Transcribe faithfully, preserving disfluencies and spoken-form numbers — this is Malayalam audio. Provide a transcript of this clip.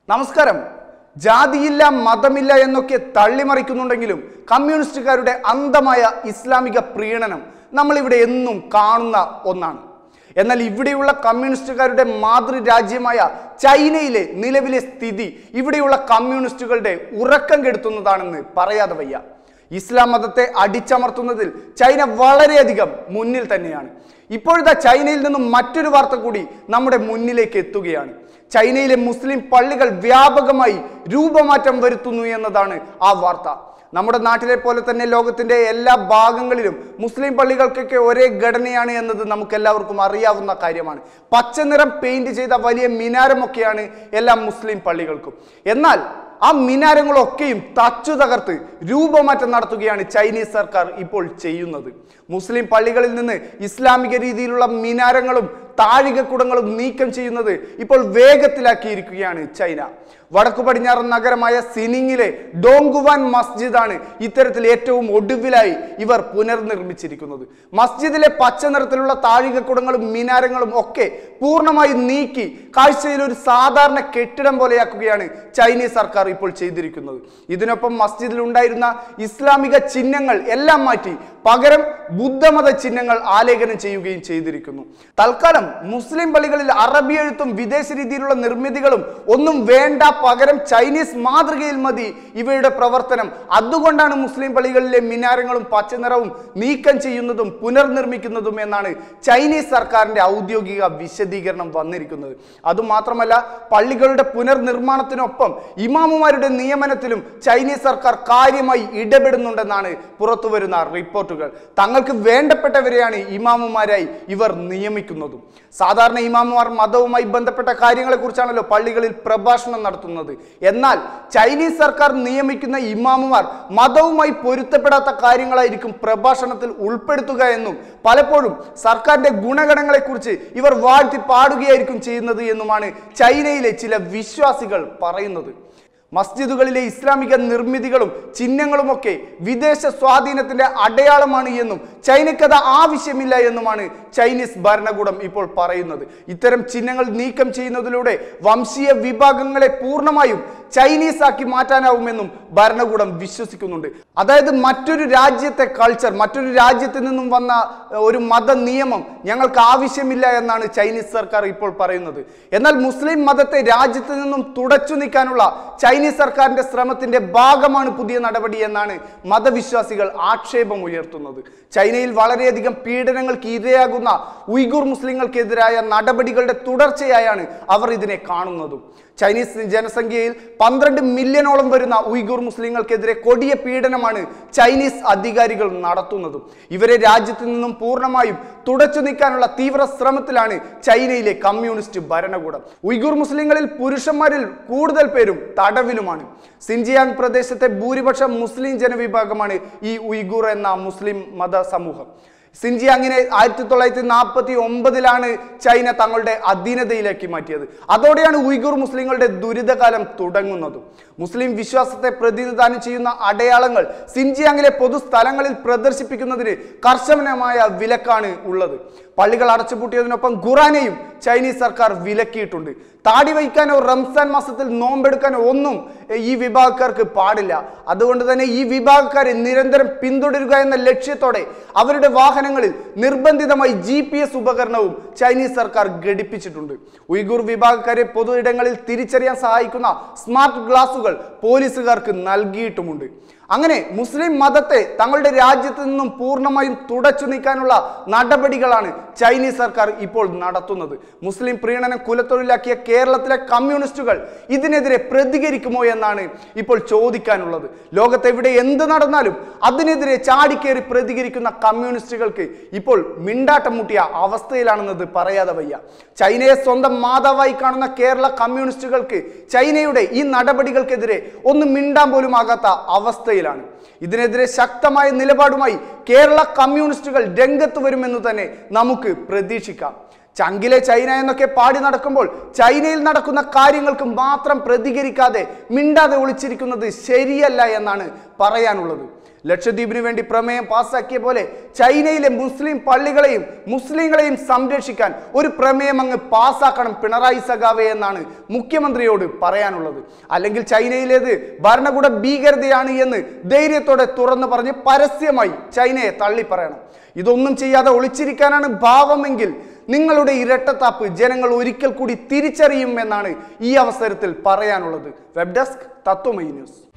നമസ്കാരം. ജാതിയില്ല മതമില്ല എന്നൊക്കെ തള്ളിമറിക്കുന്നുണ്ടെങ്കിലും കമ്മ്യൂണിസ്റ്റുകാരുടെ അന്ധമായ ഇസ്ലാമിക പ്രീണനം നമ്മളിവിടെ എന്നും കാണുന്ന ഒന്നാണ്. എന്നാൽ ഇവിടെയുള്ള കമ്മ്യൂണിസ്റ്റുകാരുടെ മാതൃരാജ്യമായ ചൈനയിലെ നിലവിലെ സ്ഥിതി ഇവിടെയുള്ള കമ്മ്യൂണിസ്റ്റുകളുടെ ഉറക്കം കെടുത്തുന്നതാണെന്ന് പറയാതെ വയ്യ. ഇസ്ലാം മതത്തെ അടിച്ചമർത്തുന്നതിൽ ചൈന വളരെയധികം മുന്നിൽ തന്നെയാണ്. ഇപ്പോഴത്തെ ചൈനയിൽ നിന്നും മറ്റൊരു വാർത്ത കൂടി നമ്മുടെ മുന്നിലേക്ക് എത്തുകയാണ്. ചൈനയിലെ മുസ്ലിം പള്ളികൾ വ്യാപകമായി രൂപമാറ്റം വരുത്തുന്നു എന്നതാണ് ആ വാർത്ത. നമ്മുടെ നാട്ടിലെ പോലെ തന്നെ ലോകത്തിന്റെ എല്ലാ ഭാഗങ്ങളിലും മുസ്ലിം പള്ളികൾക്കൊക്കെ ഒരേ ഘടനയാണ് എന്നത് നമുക്ക് എല്ലാവർക്കും അറിയാവുന്ന കാര്യമാണ്. പച്ചനിറം പെയിന്റ് ചെയ്ത വലിയ മിനാരമൊക്കെയാണ് എല്ലാ മുസ്ലിം പള്ളികൾക്കും. എന്നാൽ ആ മിനാരങ്ങളൊക്കെയും തച്ചു തകർത്ത് രൂപമാറ്റം നടത്തുകയാണ് ചൈനീസ് സർക്കാർ ഇപ്പോൾ ചെയ്യുന്നത്. മുസ്ലിം പള്ളികളിൽ നിന്ന് ഇസ്ലാമിക രീതിയിലുള്ള മിനാരങ്ങളും താഴികക്കുടങ്ങളും നീക്കം ചെയ്യുന്നത് ഇപ്പോൾ വേഗത്തിലാക്കിയിരിക്കുകയാണ് ചൈന. വടക്കു പടിഞ്ഞാറൻ നഗരമായ സിനിങ്ങിലെ ഡോങ്കുവാൻ മസ്ജിദാണ് ഇത്തരത്തിൽ ഏറ്റവും ഒടുവിലായി ഇവർ പുനർനിർമ്മിച്ചിരിക്കുന്നത്. മസ്ജിദിലെ പച്ച നിറത്തിലുള്ള താഴികക്കുടങ്ങളും മിനാരങ്ങളും ഒക്കെ പൂർണ്ണമായി നീക്കി കാഴ്ചയിൽ ഒരു സാധാരണ കെട്ടിടം പോലെയാക്കുകയാണ് ചൈനീസ് സർക്കാർ ഇപ്പോൾ ചെയ്തിരിക്കുന്നത്. ഇതിനൊപ്പം മസ്ജിദിൽ ഉണ്ടായിരുന്ന ഇസ്ലാമിക ചിഹ്നങ്ങൾ എല്ലാം മാറ്റി പകരം ബുദ്ധമത ചിഹ്നങ്ങൾ ആലേഖനം ചെയ്യുകയും ചെയ്തിരിക്കുന്നു. തൽക്കാലം മുസ്ലിം പള്ളികളിൽ അറബി എഴുത്തും വിദേശ രീതിയിലുള്ള നിർമ്മിതികളും ഒന്നും വേണ്ട, പകരം ചൈനീസ് മാതൃകയിൽ മതി ഇവയുടെ പ്രവർത്തനം. അതുകൊണ്ടാണ് മുസ്ലിം പള്ളികളിലെ മിനാരങ്ങളും പച്ചനിറവും നീക്കം ചെയ്യുന്നതും പുനർനിർമ്മിക്കുന്നതും എന്നാണ് ചൈനീസ് സർക്കാരിന്റെ ഔദ്യോഗിക വിശദീകരണം വന്നിരിക്കുന്നത്. അതുമാത്രമല്ല, പള്ളികളുടെ പുനർനിർമ്മാണത്തിനൊപ്പം ഇമാമുമാരുടെ നിയമനത്തിലും ചൈനീസ് സർക്കാർ കാര്യമായി ഇടപെടുന്നുണ്ടെന്നാണ് പുറത്തുവരുന്ന റിപ്പോർട്ടുകൾ. തങ്ങൾക്ക് വേണ്ടപ്പെട്ടവരെയാണ് ഇമാമുമാരായി ഇവർ നിയമിക്കുന്നതും. സാധാരണ ഇമാമുമാർ മതവുമായി ബന്ധപ്പെട്ട കാര്യങ്ങളെ കുറിച്ചാണല്ലോ പള്ളികളിൽ പ്രഭാഷണം നടത്തുന്നത്. എന്നാൽ ചൈനീസ് സർക്കാർ നിയമിക്കുന്ന ഇമാമുമാർ മതവുമായി പൊരുത്തപ്പെടാത്ത കാര്യങ്ങളായിരിക്കും പ്രഭാഷണത്തിൽ ഉൾപ്പെടുത്തുക എന്നും പലപ്പോഴും സർക്കാരിന്റെ ഗുണഗണങ്ങളെ കുറിച്ച് ഇവർ വാഴ്ത്തി പാടുകയായിരിക്കും ചെയ്യുന്നത് എന്നുമാണ് ചൈനയിലെ ചില വിശ്വാസികൾ പറയുന്നത്. മസ്ജിദുകളിലെ ഇസ്ലാമിക നിർമ്മിതികളും ചിഹ്നങ്ങളുമൊക്കെ വിദേശ സ്വാധീനത്തിന്റെ അടയാളമാണ് എന്നും ചൈനയ്ക്കത് ആവശ്യമില്ല എന്നുമാണ് ചൈനീസ് ഭരണകൂടം ഇപ്പോൾ പറയുന്നത്. ഇത്തരം ചിഹ്നങ്ങൾ നീക്കം ചെയ്യുന്നതിലൂടെ വംശീയ വിഭാഗങ്ങളെ പൂർണ്ണമായും ചൈനീസ് ആക്കി മാറ്റാനാവുമെന്നും ഭരണകൂടം വിശ്വസിക്കുന്നുണ്ട്. അതായത് മറ്റൊരു രാജ്യത്തെ കൾച്ചർ, മറ്റൊരു രാജ്യത്ത് നിന്നും വന്ന ഒരു മത നിയമം ഞങ്ങൾക്ക് ആവശ്യമില്ല എന്നാണ് ചൈനീസ് സർക്കാർ ഇപ്പോൾ പറയുന്നത്. എന്നാൽ മുസ്ലിം മതത്തെ രാജ്യത്ത് നിന്നും തുടച്ചു നീക്കാനുള്ള ചൈനീസ് സർക്കാരിന്റെ ശ്രമത്തിന്റെ ഭാഗമാണ് പുതിയ നടപടി എന്നാണ് മതവിശ്വാസികൾ ആക്ഷേപം ഉയർത്തുന്നത്. ചൈനയിൽ വളരെയധികം പീഡനങ്ങൾക്ക് ഇരയാകുന്ന ഉയ്ഗുർ മുസ്ലിങ്ങൾക്കെതിരായ നടപടികളുടെ തുടർച്ചയായാണ് അവർ ഇതിനെ കാണുന്നതും. ചൈനീസ് ജനസംഖ്യയിൽ പന്ത്രണ്ട് മില്യണോളം വരുന്ന ഉയ്ഗുർ മുസ്ലിങ്ങൾക്കെതിരെ കൊടിയ പീഡനമാണ് ചൈനീസ് അധികാരികൾ നടത്തുന്നതും. ഇവരെ രാജ്യത്ത് നിന്നും പൂർണ്ണമായും തുടച്ചു നീക്കാനുള്ള തീവ്ര ശ്രമത്തിലാണ് ചൈനയിലെ കമ്മ്യൂണിസ്റ്റ് ഭരണകൂടം. ഉയ്ഗുർ മുസ്ലിങ്ങളിൽ പുരുഷന്മാരിൽ കൂടുതൽ പേരും തടവിലുമാണ്. സിൻജിയാങ് പ്രദേശത്തെ ഭൂരിപക്ഷം മുസ്ലിം ജനവിഭാഗമാണ് ഈ ഉയ്ഗുർ എന്ന മുസ്ലിം മത സമൂഹം. സിൻജിയാങ്ങിനെ ആയിരത്തി തൊള്ളായിരത്തി നാൽപ്പത്തി ഒമ്പതിലാണ് ചൈന തങ്ങളുടെ അധീനതയിലേക്ക് മാറ്റിയത്. അതോടെയാണ് ഉയ്ഗുർ മുസ്ലിങ്ങളുടെ ദുരിതകാലം തുടങ്ങുന്നതും. മുസ്ലിം വിശ്വാസത്തെ പ്രതിനിധാനം ചെയ്യുന്ന അടയാളങ്ങൾ സിൻജിയാങ്ങിലെ പൊതുസ്ഥലങ്ങളിൽ പ്രദർശിപ്പിക്കുന്നതിന് കർശനമായ വിലക്കാണ് ഉള്ളത്. പള്ളികൾ അടച്ചുപൂട്ടിയതിനൊപ്പം ഖുറാനെയും ചൈനീസ് സർക്കാർ വിലക്കിയിട്ടുണ്ട്. താടി വയ്ക്കാനോ റംസാൻ മാസത്തിൽ നോമ്പെടുക്കാനോ ഒന്നും ഈ വിഭാഗക്കാർക്ക് പാടില്ല. അതുകൊണ്ട് തന്നെ ഈ വിഭാഗക്കാരെ നിരന്തരം പിന്തുടരുക എന്ന ലക്ഷ്യത്തോടെ അവരുടെ വാഹനങ്ങളിൽ നിർബന്ധിതമായി ജി പി എസ് ഉപകരണവും ചൈനീസ് സർക്കാർ ഘടിപ്പിച്ചിട്ടുണ്ട്. ഉയ്ഗുർ വിഭാഗക്കാരെ പൊതു ഇടങ്ങളിൽ തിരിച്ചറിയാൻ സഹായിക്കുന്ന സ്മാർട്ട് ഗ്ലാസുകൾ പോലീസുകാർക്ക് നൽകിയിട്ടുമുണ്ട്. അങ്ങനെ മുസ്ലിം മതത്തെ തങ്ങളുടെ രാജ്യത്ത് നിന്നും പൂർണ്ണമായും തുടച്ചു നീക്കാനുള്ള നടപടികളാണ് ചൈനീസ് സർക്കാർ ഇപ്പോൾ നടത്തുന്നത്. മുസ്ലിം പ്രീണനം കുലത്തൊഴിലാക്കിയ കേരളത്തിലെ കമ്മ്യൂണിസ്റ്റുകൾ ഇതിനെതിരെ പ്രതികരിക്കുമോ എന്നാണ് ഇപ്പോൾ ചോദിക്കാനുള്ളത്. ലോകത്തെവിടെ എന്ത് നടന്നാലും അതിനെതിരെ ചാടിക്കേറി പ്രതികരിക്കുന്ന കമ്മ്യൂണിസ്റ്റുകൾക്ക് ഇപ്പോൾ മിണ്ടാട്ടം മുട്ടിയ അവസ്ഥയിലാണെന്നത് പറയാതെ വയ്യ. ചൈനയെ സ്വന്തം മാതാവായി കാണുന്ന കേരള കമ്മ്യൂണിസ്റ്റുകൾക്ക് ചൈനയുടെ ഈ നടപടികൾക്കെതിരെ ഒന്നും മിണ്ടാൻ പോലും ആകാത്ത അവസ്ഥയിലാണ്. ഇതിനെതിരെ ശക്തമായ നിലപാടുമായി കേരള കമ്മ്യൂണിസ്റ്റുകൾ രംഗത്ത് വരുമെന്ന് തന്നെ നമുക്ക് പ്രതീക്ഷിക്കാം. ചങ്കിലെ ചൈന എന്നൊക്കെ പാടി നടക്കുമ്പോൾ ചൈനയിൽ നടക്കുന്ന കാര്യങ്ങൾക്ക് മാത്രം പ്രതികരിക്കാതെ മിണ്ടാതെ ഒളിച്ചിരിക്കുന്നത് ശരിയല്ല എന്നാണ് പറയാനുള്ളത്. ലക്ഷദ്വീപിന് വേണ്ടി പ്രമേയം പാസ്സാക്കിയ പോലെ ചൈനയിലെ മുസ്ലിം പള്ളികളെയും മുസ്ലിങ്ങളെയും സംരക്ഷിക്കാൻ ഒരു പ്രമേയം അങ്ങ് പാസ്സാക്കണം പിണറായി സഖാവേ എന്നാണ് മുഖ്യമന്ത്രിയോട് പറയാനുള്ളത്. അല്ലെങ്കിൽ ചൈനയിലേത് ഭരണകൂട ഭീകരതയാണ് എന്ന് ധൈര്യത്തോടെ തുറന്നു പറഞ്ഞ് പരസ്യമായി ചൈനയെ തള്ളി പറയണം. ഇതൊന്നും ചെയ്യാതെ ഒളിച്ചിരിക്കാനാണ് ഭാവമെങ്കിൽ നിങ്ങളുടെ ഇരട്ടത്താപ്പ് ജനങ്ങൾ ഒരിക്കൽ കൂടി തിരിച്ചറിയും എന്നാണ് ഈ അവസരത്തിൽ പറയാനുള്ളത്. Web desk Tatwamayi news.